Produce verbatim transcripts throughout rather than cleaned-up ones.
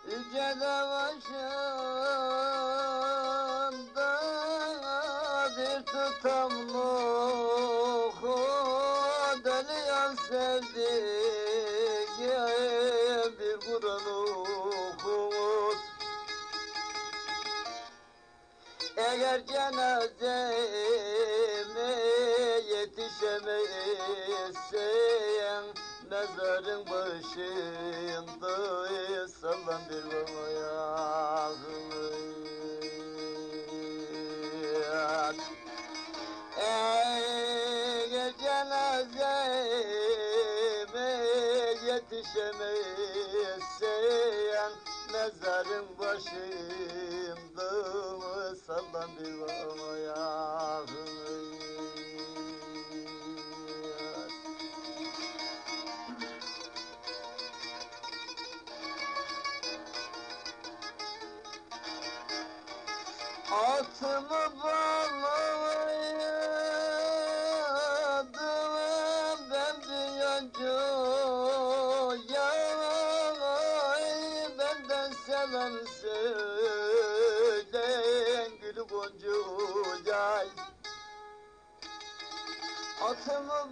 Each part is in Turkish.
Yücede başında bir tutamlık deliyan sevdiğim bir Kur'an okumuz. Eğer cenazeme yetişemezsen mezarın başında sallan bir ayağını. Eğer cenazeme yetişemezsen mezarın başında sallan bir ayağını. Atımı bağladım ben bir yoncuya, benden selam söyleyin gül goncuya. Atımı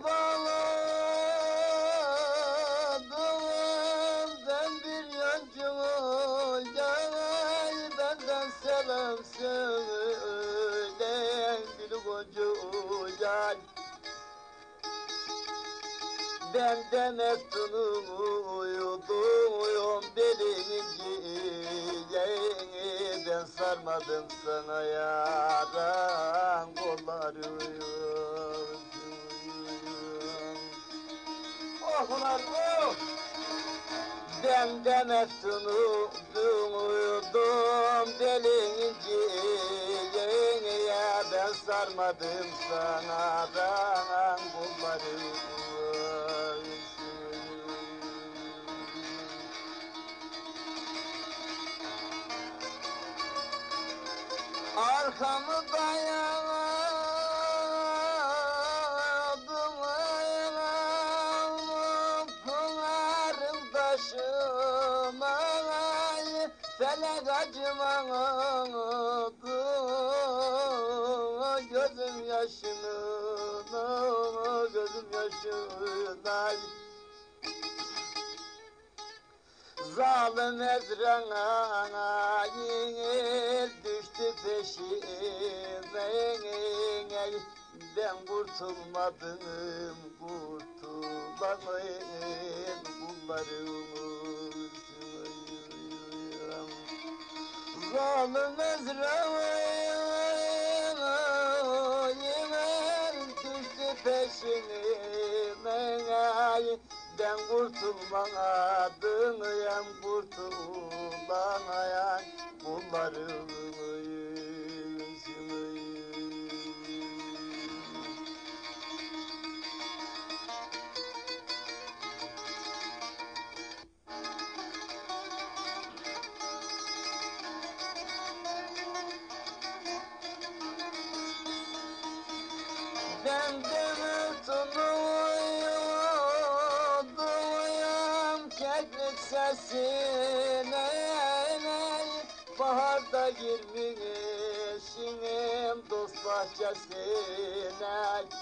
bağladım ben bir yoncuya, benden selam söyleyin gül goncuya. Ben de meftunuyum belini, ben sarmadım sana yaran kolları. Oh ulan oh! Ben de meftunuyum belini, ben sarmadım sana yaran kolları. Arkamı dayadım ayağım pınarın taşıma, felek acımadı gözüm yaşına, gözüm yaşına. Zalim Ezrail düştü peşime, ben kurtulmadım, kurtulamayın kullarımız. Zalim Ezrail düştü peşime, ben kurtulmadım, ben kurtulamayan kullarım. Ben de mutluydum keklik sesine, baharda girmişim dost bahçesine.